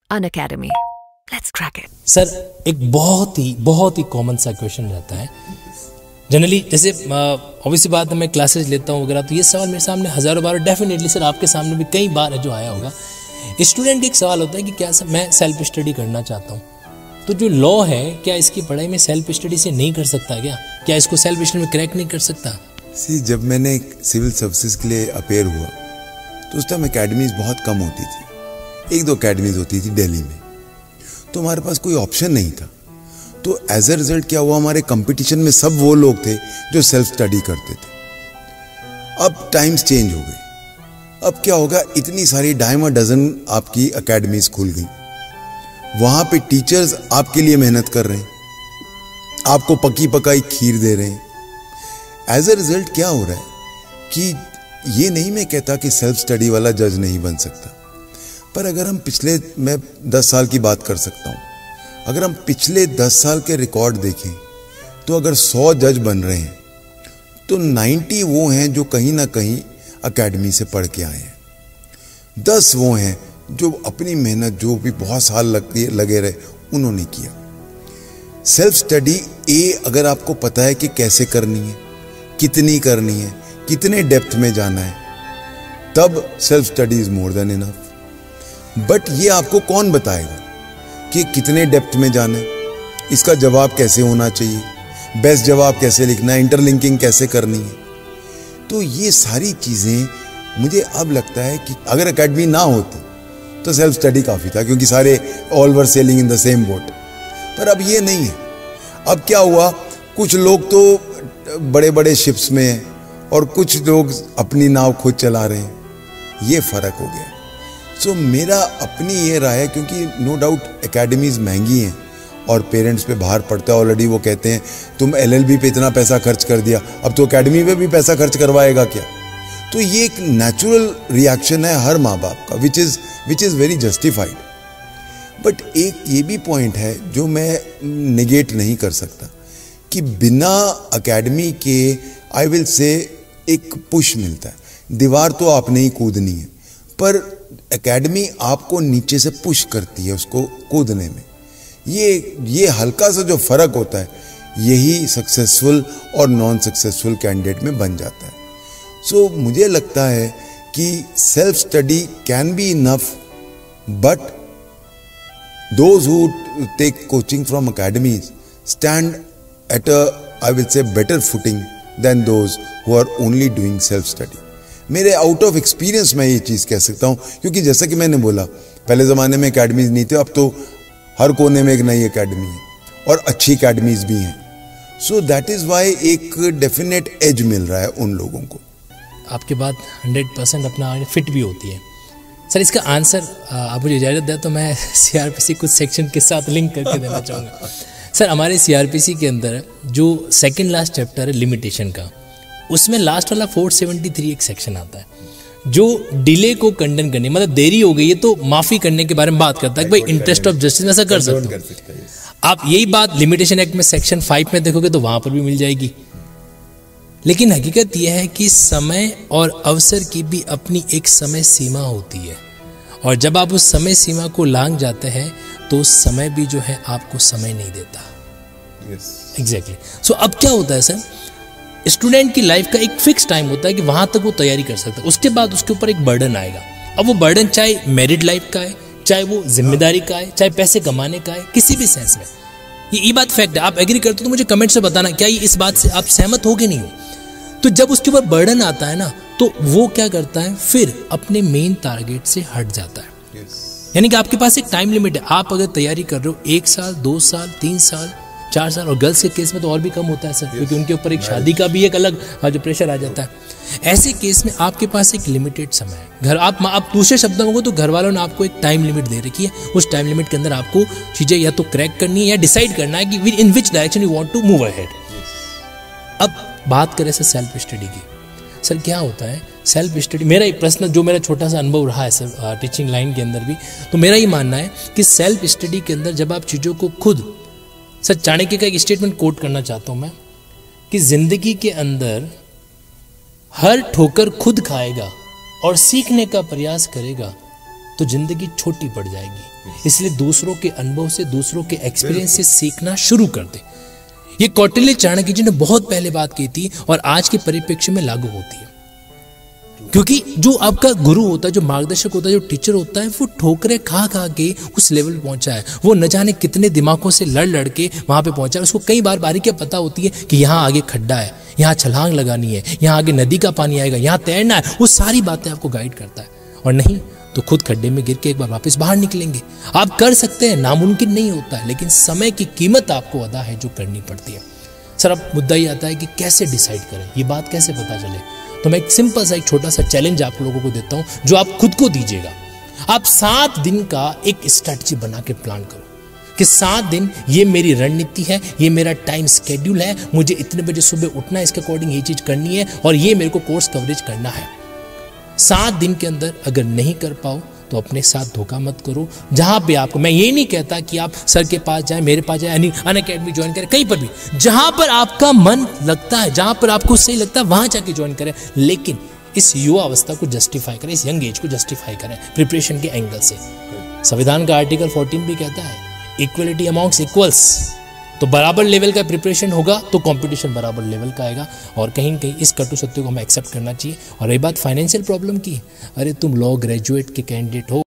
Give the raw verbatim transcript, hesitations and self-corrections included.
Unacademy. Let's crack it. Sir एक बहुत ही बहुत ही कॉमन सा क्वेश्चन रहता है जनरली, जैसे ऑब्वियसली बात है मैं क्लासेस लेता हूँ वगैरह, तो ये सवाल मेरे सामने हज़ारों बार, डेफिनेटली सर आपके सामने भी कई बार है जो आया होगा। स्टूडेंट का एक सवाल होता है कि क्या सर मैं सेल्फ स्टडी करना चाहता हूँ, तो जो लॉ है क्या इसकी पढ़ाई में सेल्फ स्टडी से नहीं कर सकता, क्या क्या इसको सेल्फ स्टडी में क्रैक नहीं कर सकता? सी जब मैंने सिविल सर्विसेज के लिए अपेयर हुआ तो उस टाइम अकेडमीज बहुत कम होती थी, एक दो अकेडमीज होती थी दिल्ली में, तो हमारे पास कोई ऑप्शन नहीं था। तो एज अ रिजल्ट क्या हुआ, हमारे कंपटीशन में सब वो लोग थे जो सेल्फ स्टडी करते थे। अब टाइम्स चेंज हो गए, अब क्या होगा, इतनी सारी डाइम डजन आपकी अकेडमीज खुल गई, वहां पे टीचर्स आपके लिए मेहनत कर रहे हैं, आपको पकी पकाई खीर दे रहे हैं। एज अ रिजल्ट क्या हो रहा है कि ये नहीं मैं कहता कि सेल्फ स्टडी वाला जज नहीं बन सकता, पर अगर हम पिछले, मैं दस साल की बात कर सकता हूँ, अगर हम पिछले दस साल के रिकॉर्ड देखें तो अगर सौ जज बन रहे हैं तो नब्बे वो हैं जो कहीं ना कहीं एकेडमी से पढ़ के आए हैं, दस वो हैं जो अपनी मेहनत जो भी बहुत साल लगे लगे रहे उन्होंने किया। सेल्फ स्टडी ए अगर आपको पता है कि कैसे करनी है, कितनी करनी है, कितने डेप्थ में जाना है, तब self study is more than enough. But ये आपको कौन बताएगा कि कितने डेप्थ में जाना है, इसका जवाब कैसे होना चाहिए, बेस्ट जवाब कैसे लिखना है, इंटरलिंकिंग कैसे करनी है। तो ये सारी चीज़ें मुझे अब लगता है कि अगर एकेडमी ना होती तो सेल्फ स्टडी काफ़ी था, क्योंकि सारे all were sailing in the same boat. पर अब ये नहीं है। अब क्या हुआ, कुछ लोग तो बड़े बड़े शिप्स में हैं और कुछ लोग अपनी नाव खुद चला रहे हैं, ये फ़र्क हो गया। सो so, मेरा अपनी ये राय है, क्योंकि नो डाउट एकेडमीज़ महंगी हैं और पेरेंट्स पे बाहर पड़ता है ऑलरेडी। वो कहते हैं तुम एलएलबी पे इतना पैसा खर्च कर दिया, अब तो एकेडमी पे भी पैसा खर्च करवाएगा क्या? तो ये एक नेचुरल रिएक्शन है हर माँ बाप का, which is which is very justified. But एक ये भी पॉइंट है जो मैं निगेट नहीं कर सकता कि बिना एकेडमी के आई विल से एक पुश मिलता है। दीवार तो आपने ही कूदनी है, पर एकेडमी आपको नीचे से पुश करती है उसको कूदने में। ये ये हल्का सा जो फर्क होता है, यही सक्सेसफुल और नॉन सक्सेसफुल कैंडिडेट में बन जाता है। सो so, मुझे लगता है कि self study can be enough, but those who take coaching from academies stand at a I will say better footing than those who are only doing self study. मेरे out of experience मैं ये चीज़ कह सकता हूँ, क्योंकि जैसा कि मैंने बोला पहले ज़माने में एकेडमीज नहीं थे, अब तो हर कोने में एक नई एकेडमी है और अच्छी एकेडमीज भी हैं। सो दैट इज़ वाई एक डेफिनेट एज मिल रहा है उन लोगों को। आपकी बात हंड्रेड परसेंट अपना फिट भी होती है। सर इसका आंसर आप मुझे इजाज़त दें तो मैं सीआरपीसी कुछ सेक्शन के साथ लिंक करके देना चाहूँगा। सर हमारे सीआरपीसी के अंदर जो सेकेंड लास्ट चैप्टर है लिमिटेशन का, उसमें लास्ट वाला चार सौ तिहत्तर एक सेक्शन आता है जो डिले को कंडन करने, मतलब देरी हो गई है तो माफ़ी करने के बारे में बात करता है कि भाई इंटरेस्ट ऑफ जस्टिस में ऐसा कर सकते हो। आप यही बात लिमिटेशन एक्ट में सेक्शन फाइव में देखोगे तो वहाँ पर भी मिल जाएगी। लेकिन हकीकत यह है कि समय और अवसर की भी अपनी एक समय सीमा होती है, और जब आप उस समय सीमा को लांघ जाते हैं तो उस समय भी जो है आपको समय नहीं देता। एग्जैक्टली। सो अब क्या होता है सर, स्टूडेंट की लाइफ का एक फिक्स टाइम होता है कि वहां तक वो तैयारी कर सकता है, उसके बाद उसके ऊपर एक बर्डन आएगा। अब वो बर्डन चाहे मैरिड लाइफ का है, चाहे वो जिम्मेदारी का है, चाहे पैसे कमाने का है, किसी भी सेंस में ये ये बात फैक्ट है। आप एग्री करते हो तो मुझे कमेंट से बताना क्या ये इस बात से आप सहमत हो कि नहीं हो। तो जब उसके ऊपर बर्डन आता है ना, तो वो क्या करता है, फिर अपने मेन टारगेट से हट जाता है। यानी कि आपके पास एक टाइम लिमिट है। आप अगर तैयारी कर रहे हो एक साल, दो साल, तीन साल, चार साल, और गर्ल्स के केस में तो और भी कम होता है सर, क्योंकि उनके ऊपर एक शादी का भी एक अलग जो प्रेशर आ जाता है। ऐसे केस में आपके पास एक लिमिटेड समय है। घर आप आप दूसरे शब्दों में तो घर वालों ने आपको एक टाइम लिमिट दे रखी है, उस टाइम लिमिट के अंदर आपको चीज़ें या तो क्रैक करनी है या डिसाइड करना है कि in which direction you want to move ahead. अब बात करें सर सेल्फ स्टडी की। सर क्या होता है सेल्फ स्टडी, मेरा एक प्रश्न जो मेरा छोटा सा अनुभव रहा है सर टीचिंग लाइन के अंदर भी, तो मेरा ये मानना है कि सेल्फ स्टडी के अंदर जब आप चीज़ों को खुद, सर चाणक्य का एक स्टेटमेंट कोट करना चाहता हूं मैं कि जिंदगी के अंदर हर ठोकर खुद खाएगा और सीखने का प्रयास करेगा तो जिंदगी छोटी पड़ जाएगी। इसलिए दूसरों के अनुभव से, दूसरों के एक्सपीरियंस से सीखना शुरू कर दे। ये कौटिल्य चाणक्य जी ने बहुत पहले बात की थी और आज के परिप्रेक्ष्य में लागू होती है, क्योंकि जो आपका गुरु होता है, जो मार्गदर्शक होता है, जो टीचर होता है, वो ठोकरे खा खा के उस लेवल पे पहुंचा है। वो न जाने कितने दिमागों से लड़ लड़ के वहां पे पहुंचा है। उसको कई बार बारीकियां पता होती है कि यहाँ आगे खड्डा है, यहाँ छलांग लगानी है, यहाँ आगे नदी का पानी आएगा, यहाँ तैरना है। वो सारी बातें आपको गाइड करता है, और नहीं तो खुद खड्डे में गिर के एक बार वापस बाहर निकलेंगे। आप कर सकते हैं, नामुमकिन नहीं होता है, लेकिन समय की कीमत आपको अदा है जो करनी पड़ती है। सर अब मुद्दा ही आता है कि कैसे डिसाइड करें, ये बात कैसे पता चले। तो मैं एक सिंपल सा, एक छोटा सा चैलेंज आप लोगों को देता हूं, जो आप खुद को दीजिएगा। आप सात दिन का एक स्ट्रैटेजी बना के प्लान करो कि सात दिन ये मेरी रणनीति है, ये मेरा टाइम स्केड्यूल है, मुझे इतने बजे सुबह उठना है, इसके अकॉर्डिंग ये चीज करनी है, और ये मेरे को कोर्स कवरेज करना है। सात दिन के अंदर अगर नहीं कर पाओ तो अपने साथ धोखा मत करो। जहां पे आपको, मैं ये नहीं कहता कि आप सर के पास जाएं, मेरे पास जाएं, अन अकेडमी ज्वाइन करें, कहीं पर भी जहां पर आपका मन लगता है, जहां पर आपको सही लगता है वहां जाके ज्वाइन करें, लेकिन इस युवा अवस्था को जस्टिफाई करें, इस यंग एज को जस्टिफाई करें प्रिपरेशन के एंगल से। संविधान का आर्टिकल चौदह भी कहता है इक्वलिटी अमॉन्ग्स इक्वल्स। तो बराबर लेवल का प्रिपरेशन होगा तो कंपटीशन बराबर लेवल का आएगा, और कहीं न कहीं इस कटु सत्य को हमें एक्सेप्ट करना चाहिए। और रही बात फाइनेंशियल प्रॉब्लम की, अरे तुम लॉ ग्रेजुएट के कैंडिडेट हो,